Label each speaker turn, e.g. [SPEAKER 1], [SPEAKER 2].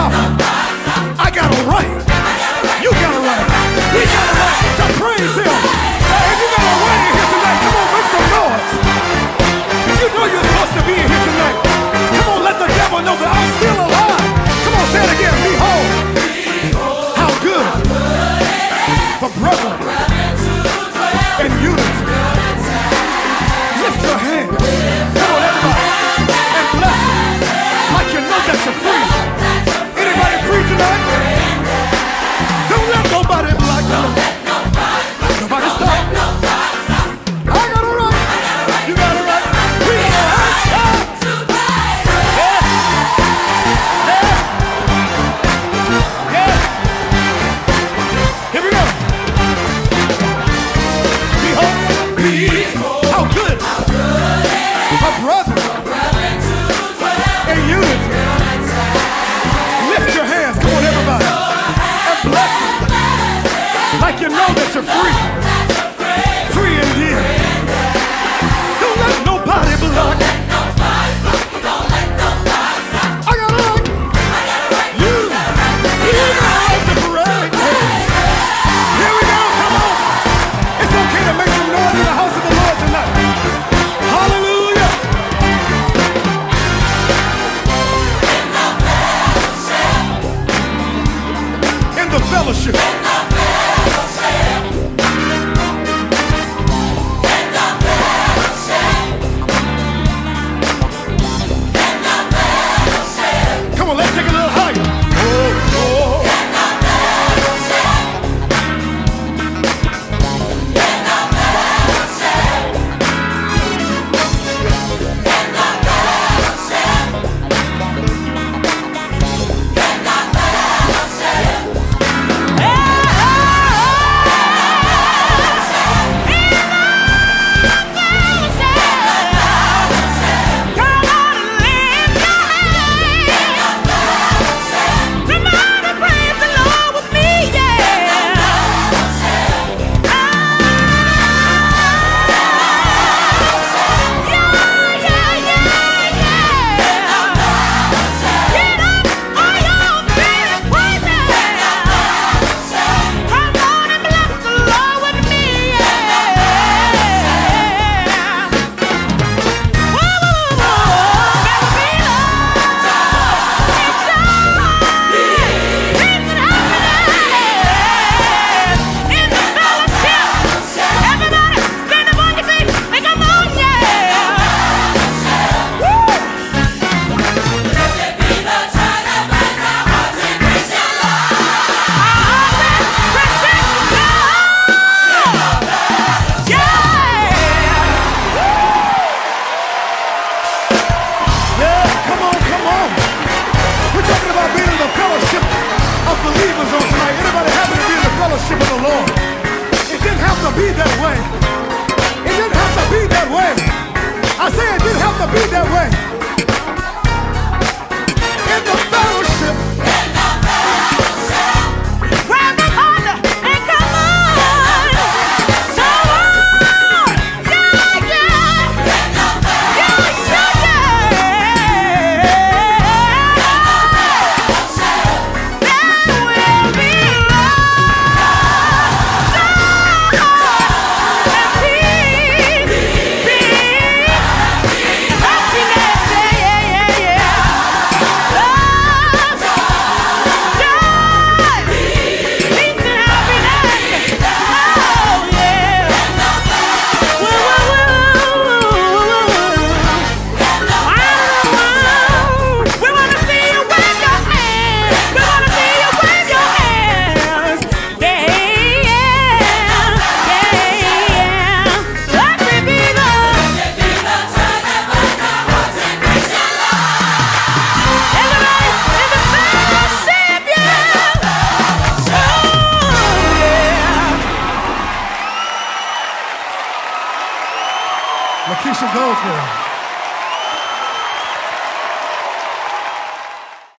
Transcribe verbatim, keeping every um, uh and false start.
[SPEAKER 1] stop. I got a right. You got a right. We got a right to praise him. Hey, if you got a right in here tonight, come on, make some noise. If you know you're supposed to be in here tonight, come on, let the devil know that I'm still alive. Come on, say it again. Behold, how good for brethren in unity. Lift your hand. Come on, everybody, and bless him like you know that you're free. Anybody free tonight? Don't let nobody block you. Nobody stop. I got a right. You got a right. We got a right. Yeah. Yeah. Yeah. Here we go. Behold, behold, how good a brother in unity. Lift your hands. Come on, everybody. And bless him like you know that you're free. Free indeed. Don't let nobody block. I got a right. You, you got a right to parade. Here we go. Come on. It's okay to make some noise in the house of the Lord tonight. Hallelujah. In the fellowship. Come on, let's take a little higher. Oh, oh. Be that way. It didn't have to be that way. I say it didn't have to be that way. In the fellowship. In the fellowship. Grab the partner and come on. So on. Yeah, yeah. In the fellowship. Yeah, yeah, yeah. There will be Lakeisha Goldsworth.